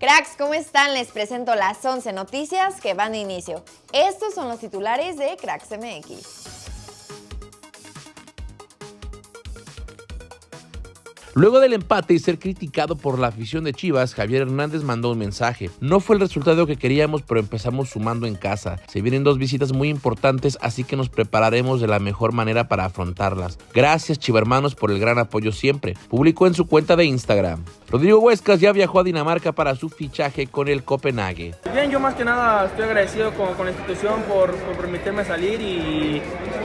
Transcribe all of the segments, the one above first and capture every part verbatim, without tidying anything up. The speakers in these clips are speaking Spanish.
Cracks, ¿cómo están? Les presento las once noticias que van de inicio. Estos son los titulares de Cracks M X. Luego del empate y ser criticado por la afición de Chivas, Javier Hernández mandó un mensaje. No fue el resultado que queríamos, pero empezamos sumando en casa. Se vienen dos visitas muy importantes, así que nos prepararemos de la mejor manera para afrontarlas. Gracias, chivermanos, por el gran apoyo siempre, publicó en su cuenta de Instagram. Rodrigo Huescas ya viajó a Dinamarca para su fichaje con el Copenhague. Bien, yo más que nada estoy agradecido con, con la institución por, por permitirme salir y,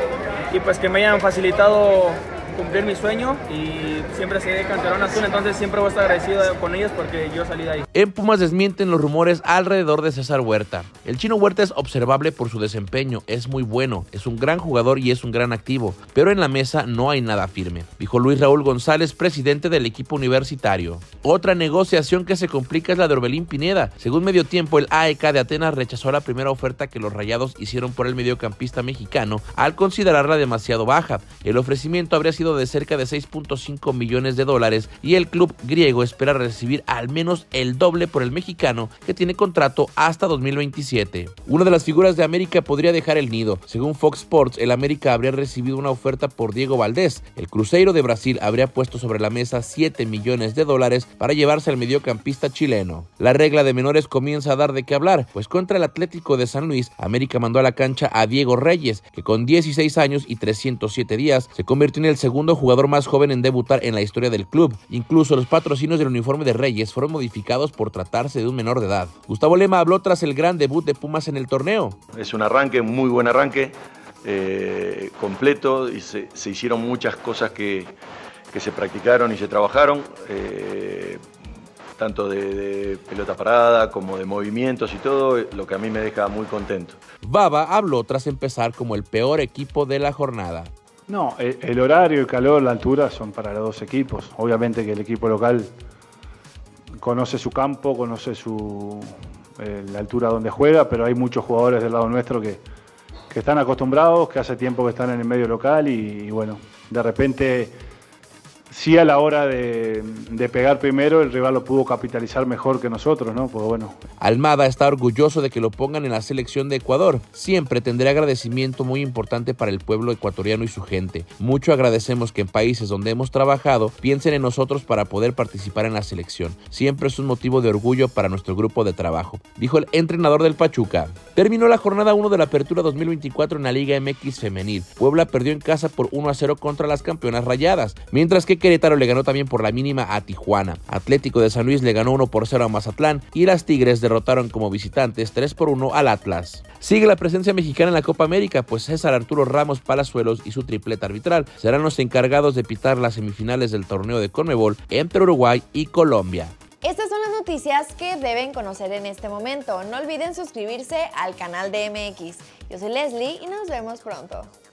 y pues que me hayan facilitado cumplir mi sueño, y siempre seré canterano azul, entonces siempre voy a estar agradecido con ellos porque yo salí de ahí. En Pumas desmienten los rumores alrededor de César Huerta. El Chino Huerta es observable por su desempeño, es muy bueno, es un gran jugador y es un gran activo, pero en la mesa no hay nada firme, dijo Luis Raúl González, presidente del equipo universitario. Otra negociación que se complica es la de Orbelín Pineda. Según Medio Tiempo, el A E K de Atenas rechazó la primera oferta que los Rayados hicieron por el mediocampista mexicano al considerarla demasiado baja. El ofrecimiento habría sido de cerca de seis punto cinco millones de dólares y el club griego espera recibir al menos el doble por el mexicano, que tiene contrato hasta dos mil veintisiete. Una de las figuras de América podría dejar el nido. Según Fox Sports, el América habría recibido una oferta por Diego Valdés. El Cruzeiro de Brasil habría puesto sobre la mesa siete millones de dólares para llevarse al mediocampista chileno. La regla de menores comienza a dar de qué hablar, pues contra el Atlético de San Luis, América mandó a la cancha a Diego Reyes, que con dieciséis años y trescientos siete días se convirtió en el segundo jugador más joven en debutar en la historia del club. Incluso los patrocinios del uniforme de Reyes fueron modificados por tratarse de un menor de edad. Gustavo Lema habló tras el gran debut de Pumas en el torneo. Es un arranque, muy buen arranque, eh, completo, y se, se hicieron muchas cosas que, que se practicaron y se trabajaron, eh, tanto de, de pelota parada como de movimientos y todo, lo que a mí me deja muy contento. Baba habló tras empezar como el peor equipo de la jornada. No, el, el horario, el calor, la altura son para los dos equipos. Obviamente que el equipo local conoce su campo, conoce su, eh, la altura donde juega, pero hay muchos jugadores del lado nuestro que, que están acostumbrados, que hace tiempo que están en el medio local y, y bueno, de repente sí, a la hora de, de pegar primero, el rival lo pudo capitalizar mejor que nosotros, ¿no? Pues bueno. Almada está orgulloso de que lo pongan en la selección de Ecuador. Siempre tendré agradecimiento muy importante para el pueblo ecuatoriano y su gente. Mucho agradecemos que en países donde hemos trabajado piensen en nosotros para poder participar en la selección. Siempre es un motivo de orgullo para nuestro grupo de trabajo, dijo el entrenador del Pachuca. Terminó la jornada uno de la Apertura dos mil veinticuatro en la Liga M X Femenil. Puebla perdió en casa por uno a cero contra las campeonas Rayadas, mientras que Querétaro le ganó también por la mínima a Tijuana. Atlético de San Luis le ganó uno por cero a Mazatlán y las Tigres derrotaron como visitantes tres por uno al Atlas. Sigue la presencia mexicana en la Copa América, pues César Arturo Ramos Palazuelos y su tripleta arbitral serán los encargados de pitar las semifinales del torneo de Conmebol entre Uruguay y Colombia. Estas son las noticias que deben conocer en este momento. No olviden suscribirse al canal de M X. Yo soy Leslie y nos vemos pronto.